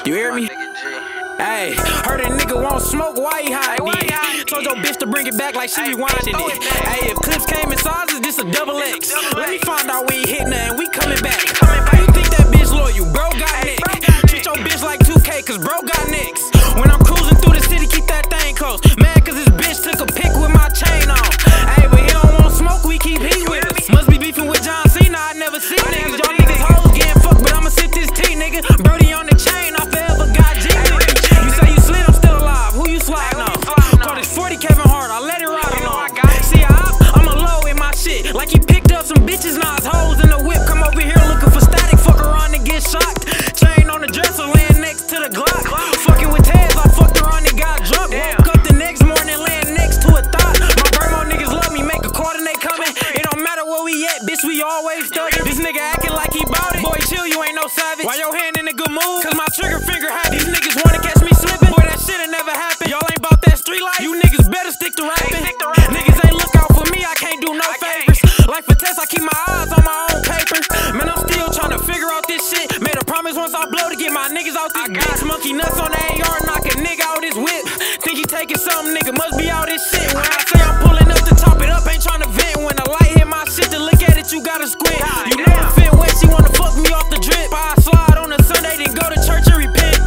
You hear me? Hey, heard a nigga won't smoke, why he hiding it? Told your bitch to bring it back like she rewinding it. Hey, if clips came in sizes, this a double X. Let me find out we ain't hitting her and we coming back. How you think that bitch loyal? Bro got neck. Treat your bitch like 2K, cause bro got nicks. When I'm cruising through the city, keep that thing close. Mad cause this bitch took a pic with my chain on. Hey, but he don't want smoke, we keep heat with us. Must be beefing with John Cena, I never see niggas. Y'all niggas hoes getting fucked, but I'ma sip this tea, nigga. Brody on the chain, I forever got G. You say you slid, I'm still alive. Who you sliding on? Call this 40 Kevin Hart, I let it ride along. See, I'm a low in my shit. Like he picked up some bitches, now his hoes in the whip. Come over here looking for static, fuck around and get shocked. Chain on the dresser, laying next to the Glock. Fucking with Taz, I fucked around and got drunk. Woke up the next morning, laying next to a thought. My Burmo niggas love me, make a call and they coming. It don't matter where we at, bitch, we always thuggin'. This nigga acting like he bout it. Boy, chill, you ain't no savage. Why your hand in a good mood? Cause my trigger finger hot. These niggas wanna catch me slipping. Boy, that shit'll never happen. Y'all ain't bout that street life. You niggas better stick to rapping. Niggas ain't look out for me, I can't do no favors. Like for tests, I keep my eyes on my own paper. Man, I'm still trying to figure out this shit. Made a promise once I blow to get my niggas out this bitch. Monkey nuts on the AR, knock a nigga out his whip. Think he taking something, nigga must be out his shit. When I say I'm pulling up to chop it up, ain't trying to vent. When the light hit my shit, to look at it, you gotta squint. You know I'm fit when she wanna fuck me off the drip. I slide on a Sunday, then go to church and repent.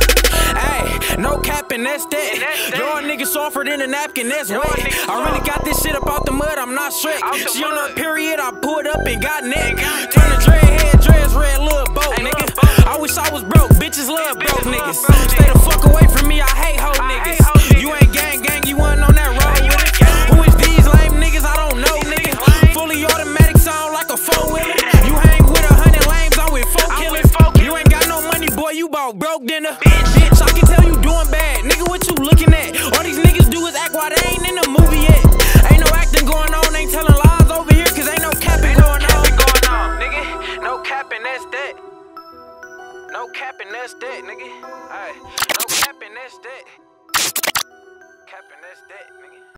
Hey, no capping, that's that. Y'all niggas softer than a napkin, that's wet. I really got this shit up out the mud, I'm not Shrek. She on her period, I pulled up and got neck. Turn the dread head, dress red, little boat, nigga. I wish I was broke, bitches love broke niggas. Stay the fuck away from me, I hate hoe niggas. You ain't gang, you wasn't on that road with it. Who is these lame niggas? I don't know, nigga. Fully automatic, sound like a 4-wheeler. You hang with 100 lames, I'm with 4 killers. You ain't got no money, boy, you bought broke dinner. Bitch, I can tell you doing bad. Nigga, what you looking at? All these niggas do is act while they ain't in the movie yet. Ain't no acting going on, ain't telling lies over here, cause ain't no capping going on. Nigga, no capping, that's that. No capping, that's that, nigga. Alright, no capping, that's that. Capping, that's that, nigga.